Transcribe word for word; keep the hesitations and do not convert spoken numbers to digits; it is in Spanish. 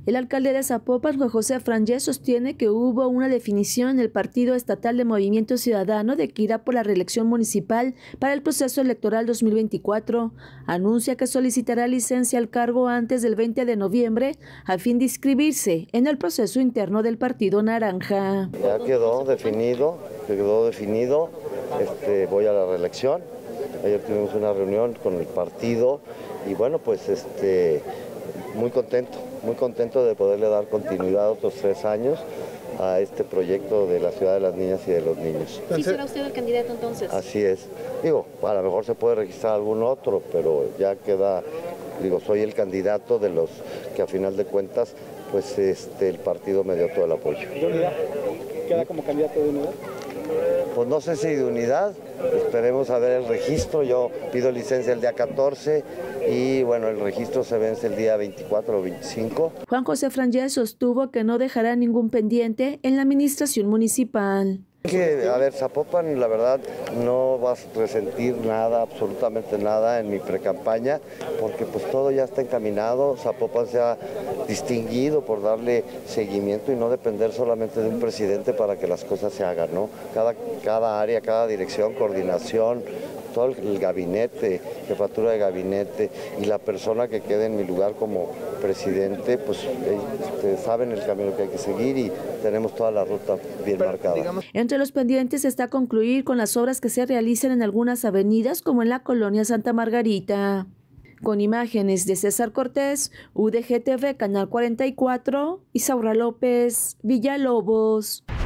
El alcalde de Zapopan, Juan José Frangé, sostiene que hubo una definición en el Partido Estatal de Movimiento Ciudadano de que irá por la reelección municipal para el proceso electoral dos mil veinticuatro. Anuncia que solicitará licencia al cargo antes del veinte de noviembre a fin de inscribirse en el proceso interno del Partido Naranja. Ya quedó definido, quedó definido, este, voy a la reelección. Ayer tuvimos una reunión con el partido y bueno, pues este, muy contento, muy contento de poderle dar continuidad a otros tres años a este proyecto de la ciudad de las niñas y de los niños. ¿Sí será usted el candidato entonces? Así es. Digo, a lo mejor se puede registrar algún otro, pero ya queda, digo, soy el candidato de los que a final de cuentas, pues este, el partido me dio todo el apoyo. ¿De unidad? ¿Queda como candidato de unidad? Pues no sé si de unidad, esperemos a ver el registro. Yo pido licencia el día catorce y bueno, el registro se vence el día veinticuatro o veinticinco. Juan José Frangé sostuvo que no dejará ningún pendiente en la administración municipal. Que, a ver, Zapopan, la verdad, no vas a resentir nada, absolutamente nada en mi precampaña, porque pues todo ya está encaminado. Zapopan se ha distinguido por darle seguimiento y no depender solamente de un presidente para que las cosas se hagan, ¿no? Cada, cada área, cada dirección, coordinación, todo el gabinete, jefatura de gabinete y la persona que quede en mi lugar como presidente, pues este, saben el camino que hay que seguir y tenemos toda la ruta bien marcada. Entre los pendientes está concluir con las obras que se realizan en algunas avenidas como en la colonia Santa Margarita. Con imágenes de César Cortés, U D G T V, Canal cuarenta y cuatro, Isaura López, Villalobos.